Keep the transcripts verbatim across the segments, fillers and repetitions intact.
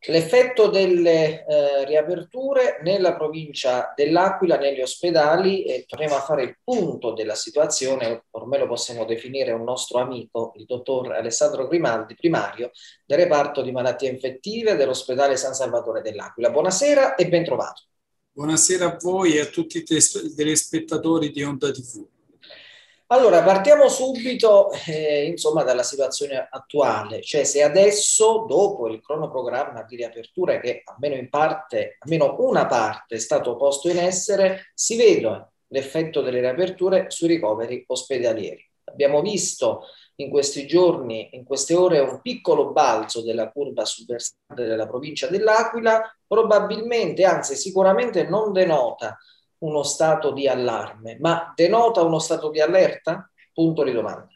L'effetto delle eh, riaperture nella provincia dell'Aquila, negli ospedali, e torniamo a fare il punto della situazione, ormai lo possiamo definire un nostro amico, il dottor Alessandro Grimaldi, primario del reparto di malattie infettive dell'ospedale San Salvatore dell'Aquila. Buonasera e ben trovato. Buonasera a voi e a tutti i tes- telespettatori di Onda T V. Allora, partiamo subito, eh, insomma, dalla situazione attuale, cioè se adesso, dopo il cronoprogramma di riapertura che almeno in parte, almeno una parte è stato posto in essere, si vede l'effetto delle riaperture sui ricoveri ospedalieri. Abbiamo visto in questi giorni, in queste ore, un piccolo balzo della curva sul versante della provincia dell'Aquila, probabilmente, anzi sicuramente non denota uno stato di allarme, ma denota uno stato di allerta? Punto di domanda.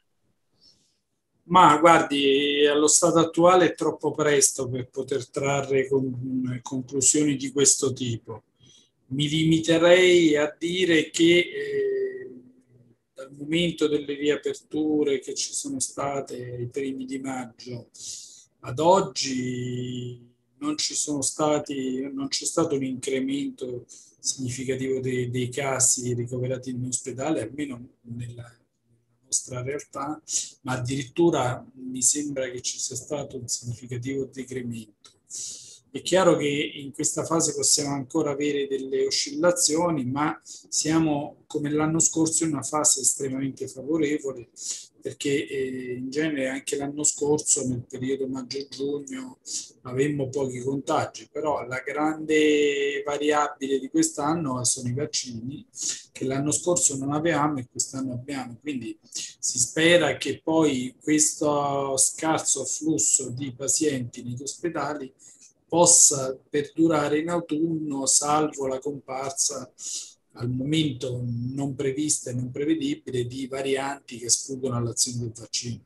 Ma guardi, allo stato attuale è troppo presto per poter trarre con- conclusioni di questo tipo. Mi limiterei a dire che eh, dal momento delle riaperture che ci sono state ai primi di maggio ad oggi non ci sono stati, non c'è stato un incremento significativo dei, dei casi ricoverati in ospedale, almeno nella nostra realtà, ma addirittura mi sembra che ci sia stato un significativo decremento. È chiaro che in questa fase possiamo ancora avere delle oscillazioni, ma siamo come l'anno scorso in una fase estremamente favorevole perché eh, in genere anche l'anno scorso nel periodo maggio-giugno avemmo pochi contagi, però la grande variabile di quest'anno sono i vaccini che l'anno scorso non avevamo e quest'anno abbiamo, quindi si spera che poi questo scarso flusso di pazienti negli ospedali possa perdurare in autunno, salvo la comparsa al momento non prevista e non prevedibile di varianti che sfuggono all'azione del vaccino.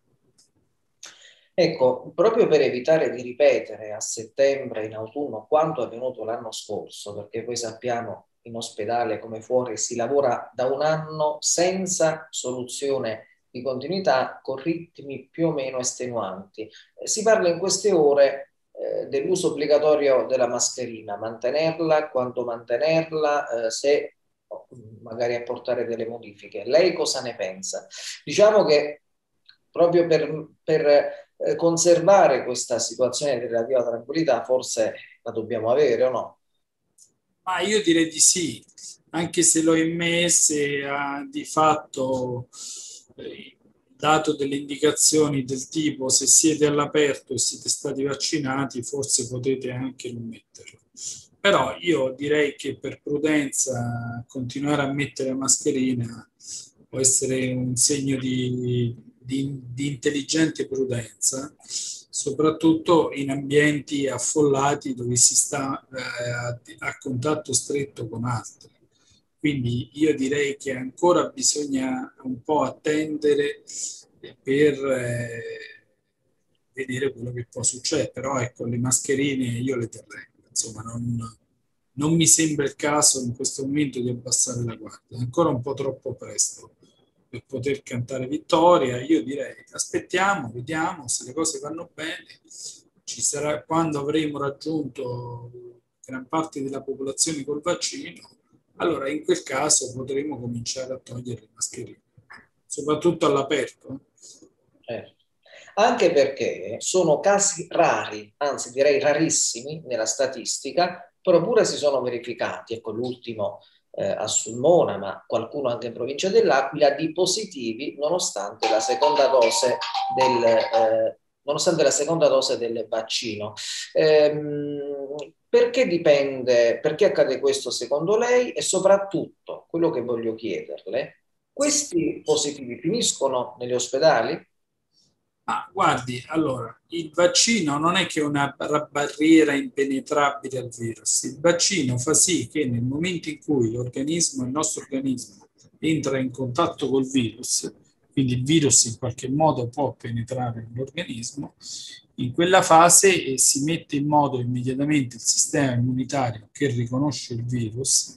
Ecco, proprio per evitare di ripetere a settembre, in autunno, quanto è avvenuto l'anno scorso, perché poi sappiamo in ospedale come fuori si lavora da un anno senza soluzione di continuità, con ritmi più o meno estenuanti. Eh, si parla in queste ore eh, dell'uso obbligatorio della mascherina, mantenerla, quando mantenerla, eh, se magari apportare delle modifiche. Lei cosa ne pensa? Diciamo che proprio per, per eh, conservare questa situazione di relativa tranquillità, forse la dobbiamo avere o no? Ma io direi di sì, anche se l'O M S ha di fatto eh, dato delle indicazioni del tipo se siete all'aperto e siete stati vaccinati, forse potete anche non metterlo. Però io direi che per prudenza continuare a mettere la mascherina può essere un segno di, di, di intelligente prudenza, soprattutto in ambienti affollati dove si sta eh, a, a contatto stretto con altri. Quindi io direi che ancora bisogna un po' attendere per eh, vedere quello che può succedere, però ecco, le mascherine io le terrei, insomma, non, non mi sembra il caso in questo momento di abbassare la guardia, è ancora un po' troppo presto per poter cantare vittoria. Io direi aspettiamo, vediamo se le cose vanno bene, ci sarà quando avremo raggiunto gran parte della popolazione col vaccino, allora in quel caso potremo cominciare a togliere le mascherine, soprattutto all'aperto. Certo. Anche perché sono casi rari, anzi direi rarissimi nella statistica, però pure si sono verificati, ecco l'ultimo eh, a Sulmona, ma qualcuno anche in provincia dell'Aquila, di positivi nonostante la seconda dose del, eh, nonostante la seconda dose del vaccino. Ehm, perché dipende, perché accade questo secondo lei? E soprattutto, quello che voglio chiederle, questi positivi finiscono negli ospedali? Ma guardi, allora, il vaccino non è che è una bar- barriera impenetrabile al virus. Il vaccino fa sì che nel momento in cui l'organismo, il nostro organismo, entra in contatto col virus, quindi il virus in qualche modo può penetrare nell'organismo, in quella fase eh, si mette in moto immediatamente il sistema immunitario che riconosce il virus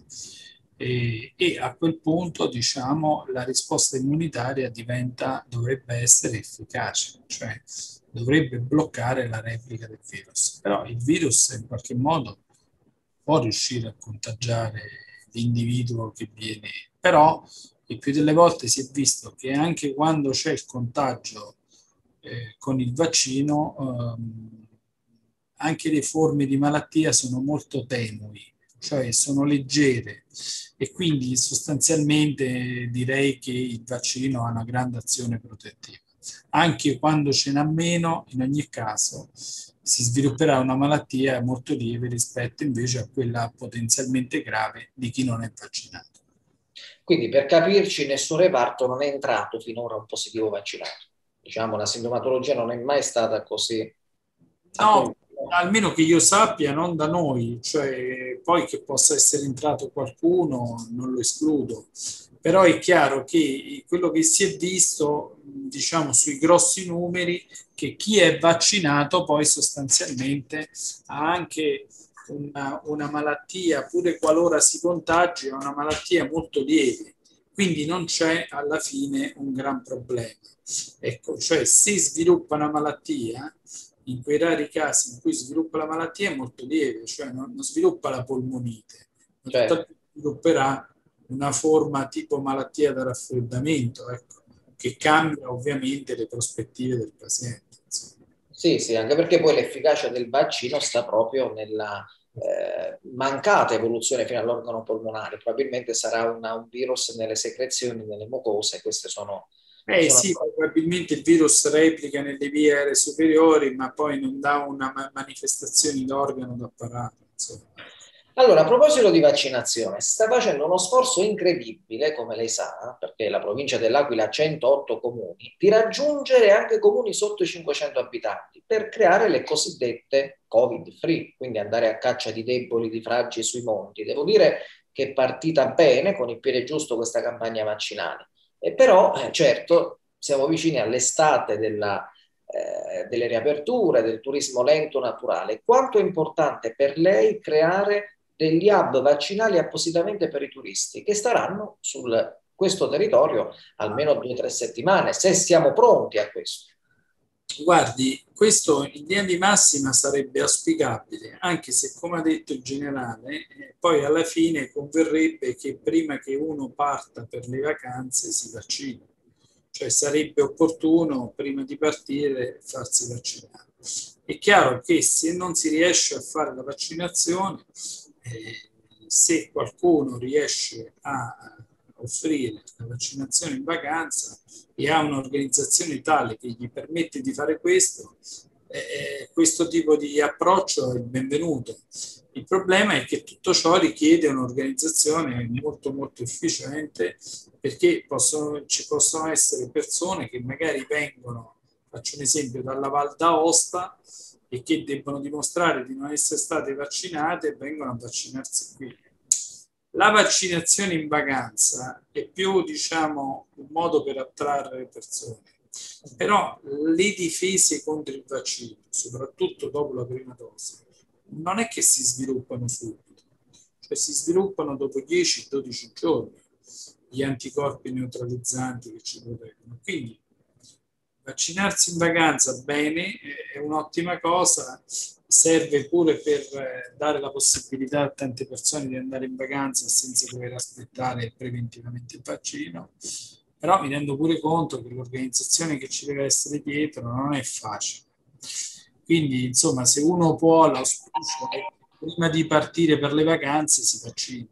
e, e a quel punto, diciamo, la risposta immunitaria diventa, dovrebbe essere efficace, cioè dovrebbe bloccare la replica del virus. Però il virus in qualche modo può riuscire a contagiare l'individuo che viene, però il più delle volte si è visto che anche quando c'è il contagio eh, con il vaccino, ehm, anche le forme di malattia sono molto tenui, cioè sono leggere, e quindi sostanzialmente direi che il vaccino ha una grande azione protettiva. Anche quando ce n'ha meno, in ogni caso si svilupperà una malattia molto lieve rispetto invece a quella potenzialmente grave di chi non è vaccinato. Quindi per capirci, nessun reparto non è entrato finora un positivo vaccinato. Diciamo, la sintomatologia non è mai stata così a quel No, punto. almeno che io sappia, non da noi, cioè poi che possa essere entrato qualcuno non lo escludo, però è chiaro che quello che si è visto, diciamo, sui grossi numeri, che chi è vaccinato poi sostanzialmente ha anche una, una malattia, pure qualora si contagi, è una malattia molto lieve, quindi non c'è alla fine un gran problema. Ecco, cioè se sviluppa una malattia, in quei rari casi in cui sviluppa la malattia è molto lieve, cioè non, non sviluppa la polmonite, ma tutt'al Cioè, più svilupperà una forma tipo malattia da raffreddamento, ecco, che cambia ovviamente le prospettive del paziente. Insomma. sì, sì, anche perché poi l'efficacia del vaccino sta proprio nella eh, mancata evoluzione fino all'organo polmonare. Probabilmente sarà una- un virus nelle secrezioni, nelle mucose, queste sono... Eh sono... sì, probabilmente il virus replica nelle vie aeree superiori, ma poi non dà una ma- manifestazione d'organo d'apparato. Insomma. Allora, a proposito di vaccinazione, si sta facendo uno sforzo incredibile, come lei sa, perché la provincia dell'Aquila ha centootto comuni, di raggiungere anche comuni sotto i cinquecento abitanti per creare le cosiddette Covid-free, quindi andare a caccia di deboli, di fragili sui monti. Devo dire che è partita bene, con il piede giusto, questa campagna vaccinale. E però, eh, certo, siamo vicini all'estate della eh, delle riaperture, del turismo lento naturale. Quanto è importante per lei creare degli hub vaccinali appositamente per i turisti che staranno su questo territorio almeno due o tre settimane, se siamo pronti a questo? Guardi, questo in linea di massima sarebbe auspicabile, anche se, come ha detto il generale, eh, poi alla fine converrebbe che prima che uno parta per le vacanze si vaccini. Cioè sarebbe opportuno prima di partire farsi vaccinare. È chiaro che se non si riesce a fare la vaccinazione, eh, se qualcuno riesce a offrire la vaccinazione in vacanza e ha un'organizzazione tale che gli permette di fare questo, eh, questo tipo di approccio è benvenuto. Il problema è che tutto ciò richiede un'organizzazione molto molto efficiente, perché possono, ci possono essere persone che magari vengono, faccio un esempio, dalla Val d'Aosta e che debbono dimostrare di non essere state vaccinate e vengono a vaccinarsi qui. La vaccinazione in vacanza è più, diciamo, un modo per attrarre persone, però le difese contro il vaccino, soprattutto dopo la prima dose, non è che si sviluppano subito, cioè si sviluppano dopo dieci dodici giorni gli anticorpi neutralizzanti che ci proteggono. Quindi vaccinarsi in vacanza bene, è un'ottima cosa, serve pure per eh, dare la possibilità a tante persone di andare in vacanza senza dover aspettare preventivamente il vaccino, però mi rendo pure conto che l'organizzazione che ci deve essere dietro non è facile. Quindi, insomma, se uno può, l'auspicio è che prima di partire per le vacanze si vaccini.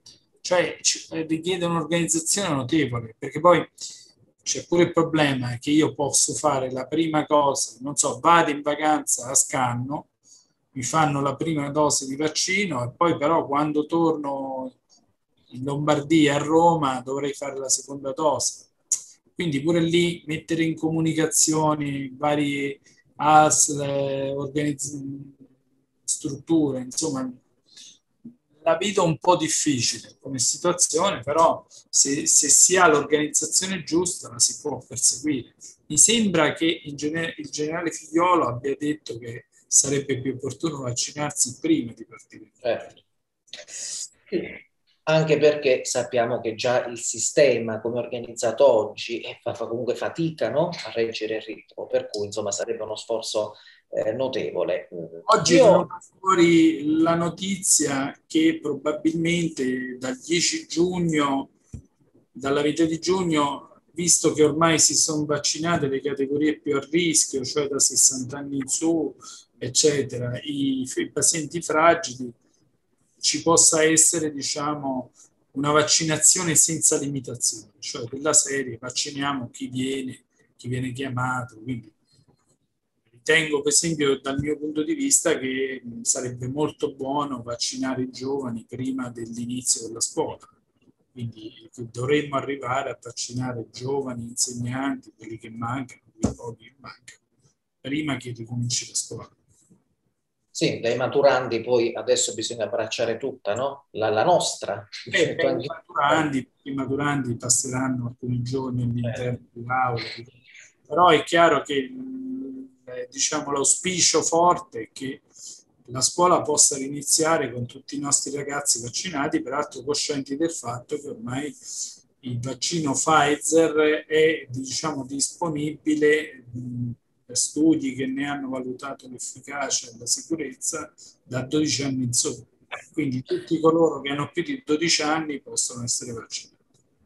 Cioè, ci- richiede un'organizzazione notevole, perché poi c'è pure il problema che io posso fare la prima cosa, non so, vado in vacanza a Scanno, mi fanno la prima dose di vaccino e poi però quando torno in Lombardia, a Roma, dovrei fare la seconda dose. Quindi pure lì mettere in comunicazione varie A S L, organizz- strutture, insomma, la vedo un po' difficile come situazione, però se, se si ha l'organizzazione giusta la si può perseguire. Mi sembra che in gener- il generale Figliolo abbia detto che sarebbe più opportuno vaccinarsi prima di partire. Certo. Sì. Anche perché sappiamo che già il sistema, come è organizzato oggi, eh, fa, fa comunque fatica, no? A reggere il ritmo, per cui insomma sarebbe uno sforzo eh, notevole. Oggi è Io venuta fuori la notizia che probabilmente dal dieci giugno, dalla metà di giugno, visto che ormai si sono vaccinate le categorie più a rischio, cioè da sessanta anni in su, eccetera, i, i pazienti fragili, ci possa essere, diciamo, una vaccinazione senza limitazioni, cioè della serie vacciniamo chi viene, chi viene chiamato, quindi ritengo, per esempio, dal mio punto di vista, che sarebbe molto buono vaccinare i giovani prima dell'inizio della scuola. Quindi dovremmo arrivare a vaccinare giovani insegnanti, quelli che mancano, quei pochi che mancano, prima che ricominci la scuola. sì, dai maturandi poi adesso bisogna abbracciare tutta, no? La, la nostra. E Metto per i anche- maturandi, i maturandi passeranno alcuni giorni eh, all'interno dell'aula, però è chiaro che eh, diciamo, l'auspicio forte è che la scuola possa iniziare con tutti i nostri ragazzi vaccinati, peraltro coscienti del fatto che ormai il vaccino Pfizer è, diciamo, disponibile mh, per studi che ne hanno valutato l'efficacia e la sicurezza da dodici anni in su. Quindi tutti coloro che hanno più di dodici anni possono essere vaccinati.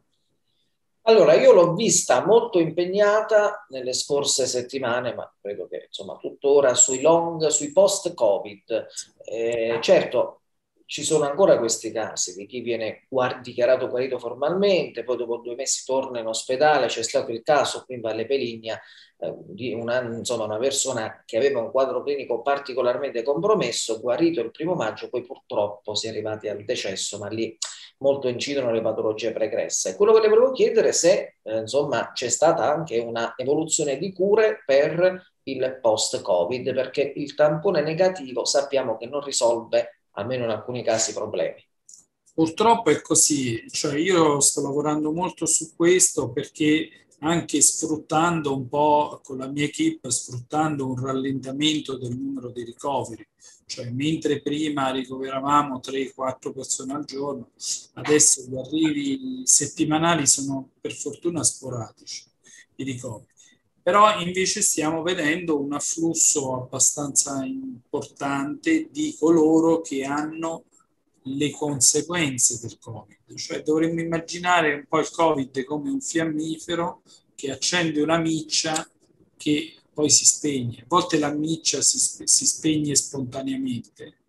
Allora, io l'ho vista molto impegnata nelle scorse settimane, ma credo che insomma tuttora sui long, sui post-Covid. Eh, certo, ci sono ancora questi casi di chi viene guar- dichiarato guarito formalmente, poi dopo due mesi torna in ospedale. C'è stato il caso qui in Valle Peligna eh, di una, insomma, una persona che aveva un quadro clinico particolarmente compromesso, guarito il primo maggio, poi purtroppo si è arrivati al decesso, ma lì molto incidono le patologie pregresse. Quello che le volevo chiedere è se eh, insomma c'è stata anche una evoluzione di cure per il post-Covid, perché il tampone negativo sappiamo che non risolve, almeno in alcuni casi, problemi. Purtroppo è così, cioè io sto lavorando molto su questo perché anche sfruttando un po' con la mia equipe, sfruttando un rallentamento del numero di ricoveri, cioè mentre prima ricoveravamo tre quattro persone al giorno, adesso gli arrivi settimanali sono per fortuna sporadici, i ricoveri. Però invece stiamo vedendo un afflusso abbastanza importante di coloro che hanno le conseguenze del Covid, cioè dovremmo immaginare un po' il Covid come un fiammifero che accende una miccia che poi si spegne. A volte la miccia si, si spegne spontaneamente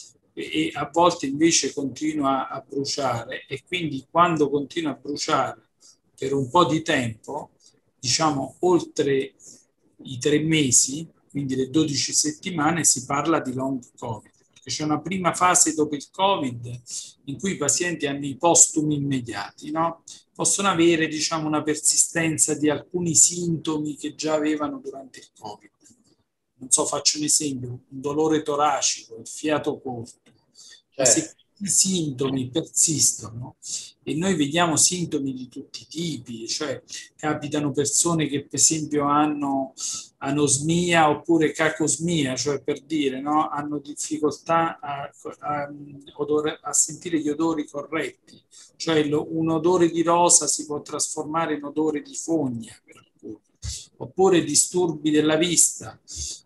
e, e a volte invece continua a bruciare, e quindi quando continua a bruciare per un po' di tempo, diciamo oltre i tre mesi, quindi le dodici settimane, si parla di long Covid. C'è una prima fase dopo il Covid in cui i pazienti hanno i postumi immediati, no? Possono avere, diciamo, una persistenza di alcuni sintomi che già avevano durante il Covid. Non so, faccio un esempio: un dolore toracico, il fiato corto. Ma se Certo. i sintomi persistono, e noi vediamo sintomi di tutti i tipi, cioè capitano persone che per esempio hanno anosmia oppure cacosmia, cioè per dire, no? Hanno difficoltà a, a, odore, a sentire gli odori corretti, cioè lo, un odore di rosa si può trasformare in odore di fogna, per alcuni, oppure disturbi della vista,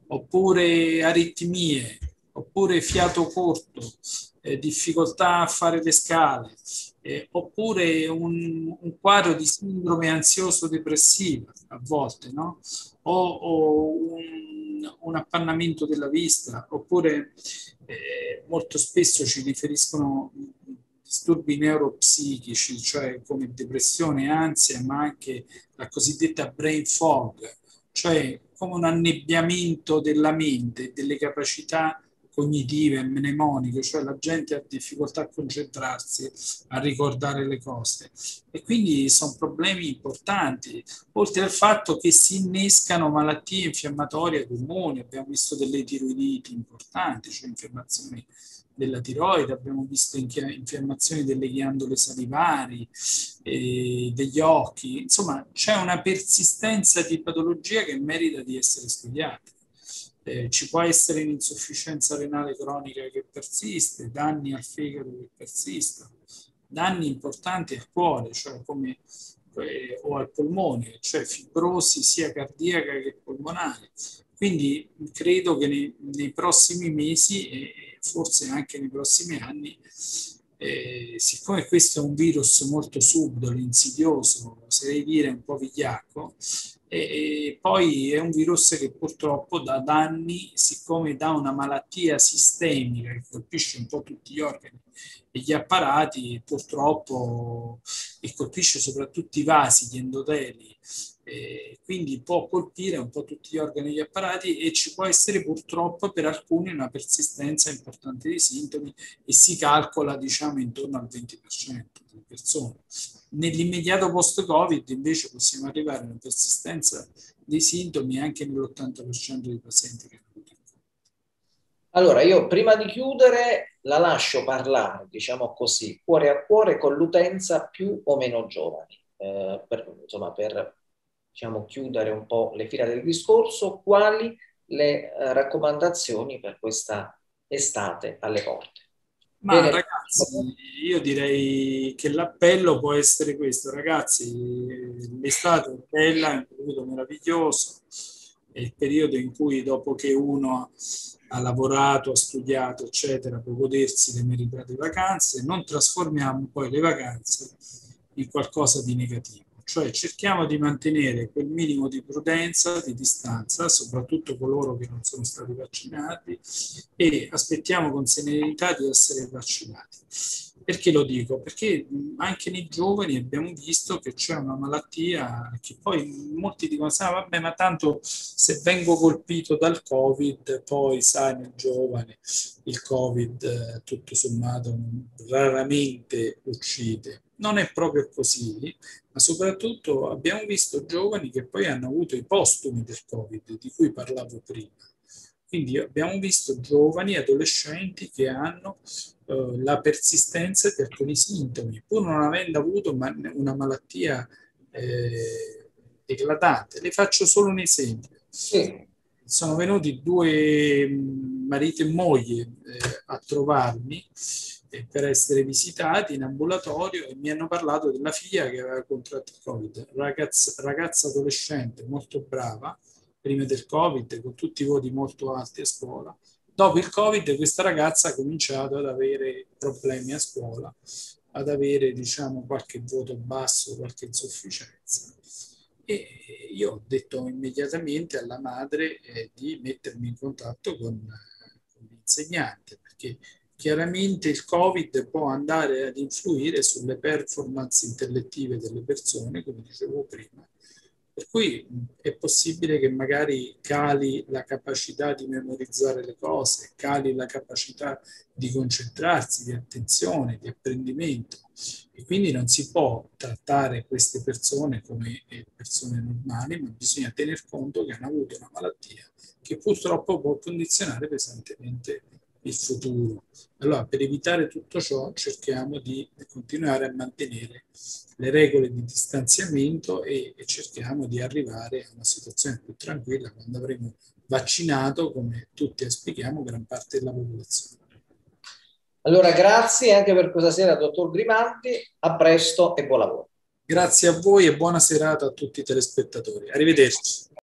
oppure aritmie, oppure fiato corto, eh, difficoltà a fare le scale, eh, oppure un, un quadro di sindrome ansioso-depressiva a volte, no? O, o un, un appannamento della vista, oppure eh, molto spesso ci riferiscono disturbi neuropsichici, cioè come depressione, ansia, ma anche la cosiddetta brain fog, cioè come un annebbiamento della mente, delle capacità cognitive, mnemoniche, cioè la gente ha difficoltà a concentrarsi, a ricordare le cose. E quindi sono problemi importanti, oltre al fatto che si innescano malattie infiammatorie comuni. Abbiamo visto delle tiroiditi importanti, cioè infiammazioni della tiroide, abbiamo visto infiammazioni delle ghiandole salivari, eh, degli occhi. Insomma, c'è una persistenza di patologia che merita di essere studiata. Eh, ci può essere un'insufficienza renale cronica che persiste, danni al fegato che persistono, danni importanti al cuore, cioè come, eh, o al polmone, cioè fibrosi sia cardiaca che polmonare. Quindi credo che nei, nei prossimi mesi e forse anche nei prossimi anni, eh, siccome questo è un virus molto subdolo, insidioso, oserei dire un po' vigliacco, e, e poi è un virus che purtroppo dà danni, siccome dà una malattia sistemica che colpisce un po' tutti gli organi e gli apparati, purtroppo, e colpisce soprattutto i vasi, gli endoteli, eh, quindi può colpire un po' tutti gli organi e gli apparati e ci può essere purtroppo per alcuni una persistenza importante dei sintomi e si calcola diciamo intorno al venti per cento delle persone. Nell'immediato post-Covid invece possiamo arrivare a una persistenza dei sintomi anche nell'ottanta per cento dei pazienti che hanno avuto il Covid. Allora, io prima di chiudere la lascio parlare, diciamo così, cuore a cuore con l'utenza più o meno giovani, eh, per, insomma, per diciamo, chiudere un po' le fila del discorso, quali le eh, raccomandazioni per questa estate alle porte? Ma Bene. ragazzi, io direi che l'appello può essere questo, ragazzi, l'estate è bella, è un periodo meraviglioso, è il periodo in cui dopo che uno ha lavorato, ha studiato, eccetera, può godersi le meritate vacanze, non trasformiamo poi le vacanze in qualcosa di negativo. Cioè cerchiamo di mantenere quel minimo di prudenza, di distanza, soprattutto coloro che non sono stati vaccinati, e aspettiamo con serenità di essere vaccinati. Perché lo dico? Perché anche nei giovani abbiamo visto che c'è una malattia che poi molti dicono, ah, vabbè, ma tanto se vengo colpito dal Covid, poi sai, nel giovane il Covid tutto sommato raramente uccide. Non è proprio così, ma soprattutto abbiamo visto giovani che poi hanno avuto i postumi del Covid, di cui parlavo prima. Quindi abbiamo visto giovani, adolescenti che hanno eh, la persistenza di alcuni sintomi, pur non avendo avuto una malattia eh, eclatante. Le faccio solo un esempio. Sì. Sono venuti due marito e moglie eh, a trovarmi eh, per essere visitati in ambulatorio e mi hanno parlato della figlia che aveva contratto il Covid, ragazza, ragazza adolescente molto brava, prima del Covid, con tutti i voti molto alti a scuola. Dopo il Covid questa ragazza ha cominciato ad avere problemi a scuola, ad avere diciamo qualche voto basso, qualche insufficienza. E io ho detto immediatamente alla madre eh, di mettermi in contatto con, con l'insegnante, perché chiaramente il Covid può andare ad influire sulle performance intellettive delle persone, come dicevo prima, per cui è possibile che magari cali la capacità di memorizzare le cose, cali la capacità di concentrarsi, di attenzione, di apprendimento. E quindi non si può trattare queste persone come persone normali, ma bisogna tener conto che hanno avuto una malattia che purtroppo può condizionare pesantemente il futuro. Allora, per evitare tutto ciò, cerchiamo di continuare a mantenere le regole di distanziamento e, e cerchiamo di arrivare a una situazione più tranquilla quando avremo vaccinato, come tutti auspichiamo, gran parte della popolazione. Allora, grazie anche per questa sera, dottor Grimaldi. A presto e buon lavoro. Grazie a voi e buona serata a tutti i telespettatori. Arrivederci.